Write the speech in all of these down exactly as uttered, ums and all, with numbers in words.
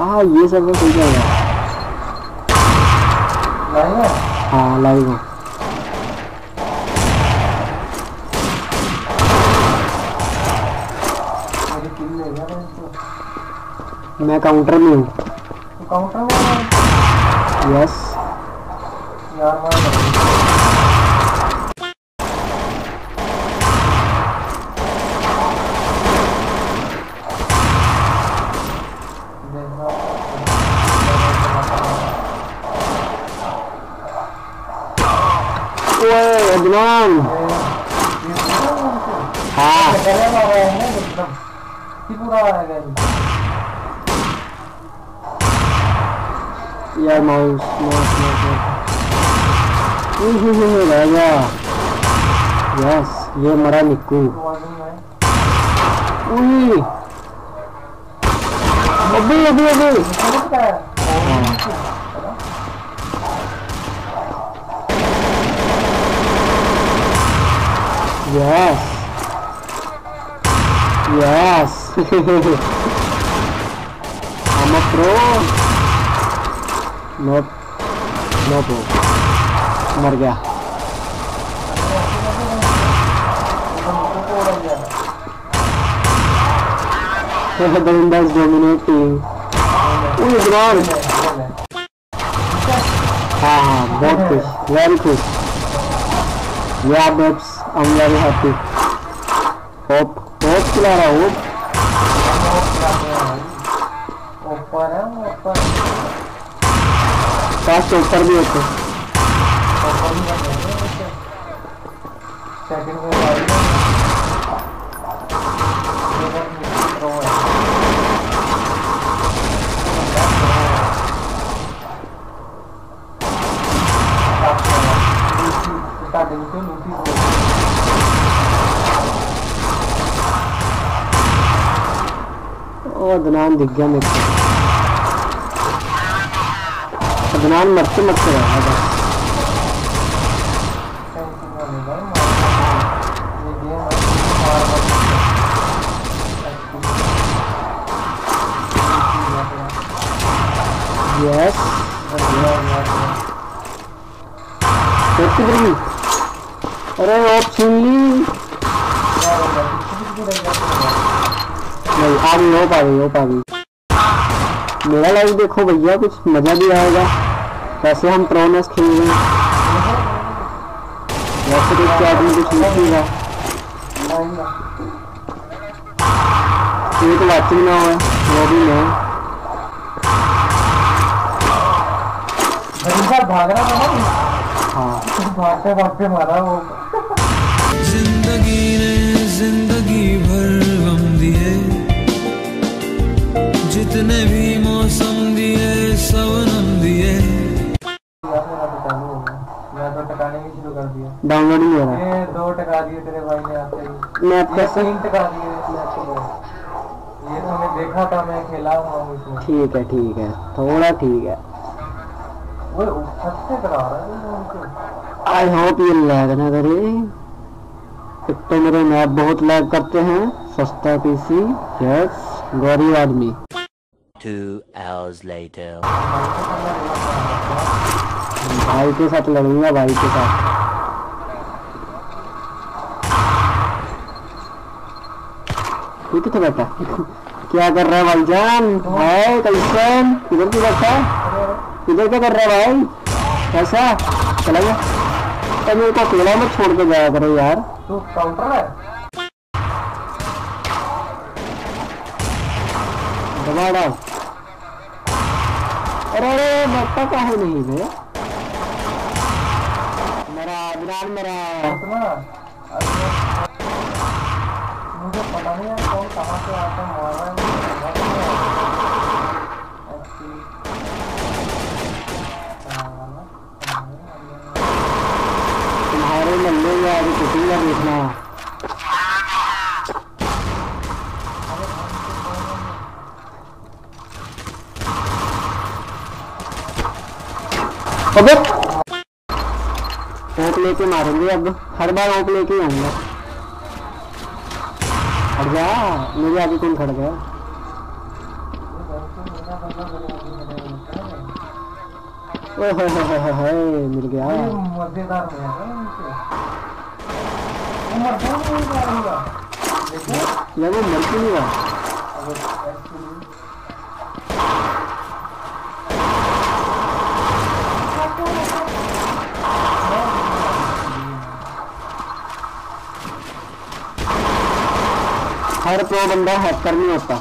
हाँ ये सब सही जाएगा। लाइव है? हाँ लाइव है। मैं काउंटर में हूँ। तो काउंटर में? यस यार मैं ओए अदनान। हाँ यार माउस माउस रह गया। यस ये मरा निक्कू। उई अभी अभी अभी yes yes I'm a pro। No no pro मर गया। बंदा डोमिनेटिंग। हाँ हाँ बहुत खुश वेरी खुश। Yeah babes I am very happy. Hope hope चला रहा हूँ। ऊपर है ऊपर पास ऊपर भी होते। सेकंड में आ ओ अदनान दिख गया मेरे को। अदनान मरते मरते रहा बस। यस अरे आप सुन ली नहीं आ गई हो पा गई हो पा गई। मेरा लाइव देखो भैया कुछ मजा भी आएगा। वैसे हम प्रोनेस खेल रहे हैं। वैसे तो क्या आदमी कुछ लिखेगा एक वाचिंग ना हो वो भी नहीं। भाग रहा था ना। हाँ भागते भागते मारा वो। जिंदगी ने जिंदगी भर गम दिए, जितने भी मौसम दिए सवनम दिए। मैं तो टकाने भी शुरू कर दिया। डाउनलोड नहीं हो रहा। ये दो टका दिए तेरे भाई ने आते ही। मैं कैसे तीन टका दिए। ये तो मैं देखा था मैं खेला हूँ इसमें। ठीक है ठीक है थोड़ा ठीक है। वो ऊपर से करा रहा है। आई होप ये लैग ना करे। एक तो मेरे मैप बहुत लैग करते हैं। सस्ता पीसी यस गरीब आदमी। Two hours later. भाई के साथ लड़ूंगा भाई के साथ। तू किथे बैठा क्या कर रहा है भाईजान? है कैसन किधर की बैठा इधर क्या कर रहा है भाई? कैसा चला गया तो मेरे को अकेला मत छोड़ के जाया करो यार। तू काउंटर है दबा डाल। अरे अरे बैठा काहे नहीं है मेरा अदनान मेरा मुझे पता नहीं है कौन कहाँ से आता है मार रहा तुम्हारे मल्ले में आगे कुटिंगा देखना। अबे ओप लेके मारेंगे अब हर बार ओप लेके आऊंगा। हट जा मेरे आगे कौन खड़ गया? ओए होए होए होए होए, मिल गया। मजेदार में है ना इनसे। वो मरता नहीं होगा देखो यार वो मर क्यों नहीं रहा? हर प्रो बंदा हैकर नहीं होता।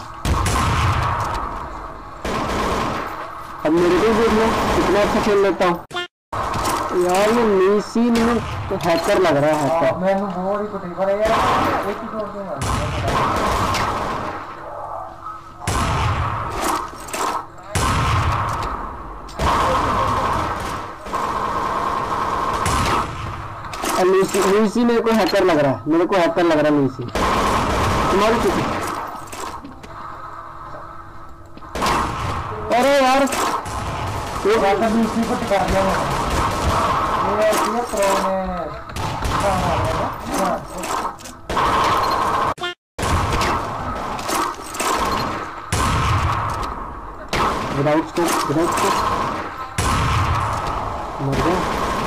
अब मेरे को देख लो कितना अच्छा खेल लेता हूँ यार। ये नीसी में तो हैकर लग रहा है, हैकर। मैं वो ही कुछ नहीं पर यार एक ही तोड़ दूंगा। लूसी लूसी मेरे को हैकर लग रहा है, मेरे को हैकर लग रहा है लूसी। तुम्हारी किसी अरे यार ये बात भी इसी को टिका दिया मैंने। ये ऐसी है प्रो ने हाँ हाँ विदाउट स्कोप विदाउट स्कोप मर गया।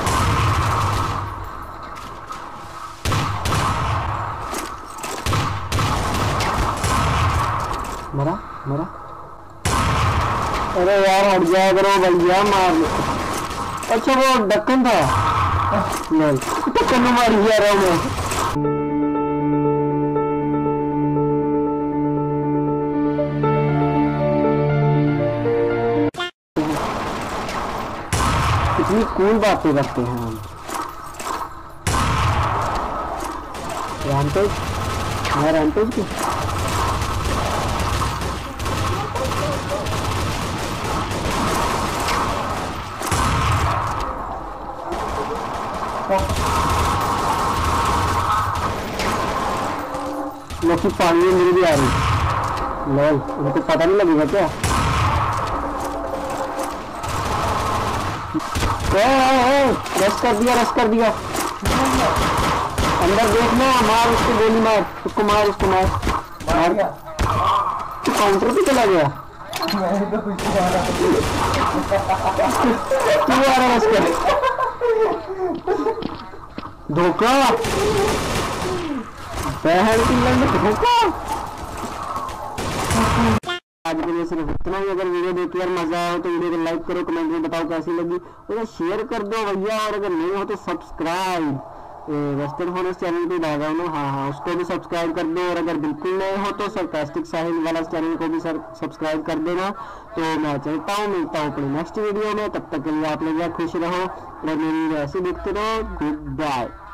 मरा मरा। अरे यार हट जाया करो भैया, मार लो। अच्छा वो ढक्कन था, नहीं ढक्कन में मार जा रहा हूँ मैं। कितनी कूल बातें करते हैं हम। रैम्पेज मैं रैम्पेज की लोग पानी में मिल भी आ रही। लॉल उनको पता नहीं लगेगा क्या? रश कर दिया रश कर दिया। अंदर देखना, मार उसको गोली मार, उसको मार उसको मार मार गया। तो काउंटर पे चला गया। मैं तो कुछ नहीं आ रहा। तू आ रहा रश कर। धोखा बहन की लंड धोखा। आज के लिए सिर्फ इतना ही। अगर वीडियो देख यार मजा आया हो तो वीडियो को लाइक करो, कमेंट में बताओ कैसी लगी, और शेयर कर दो भैया। और अगर नहीं हो तो सब्सक्राइब वेस्टर्न हॉरर चैनल पे डाल ना, हाँ हाँ उसको भी सब्सक्राइब कर दो। और अगर बिल्कुल नए हो तो सरकास्टिक साहिल वाला चैनल को भी सर सब्सक्राइब कर देना। तो मैं चलता हूँ, मिलता हूँ अपनी नेक्स्ट वीडियो में। तब तक के लिए आप लोग खुश रहो और मेरी ऐसे देखते रहो। Good bye.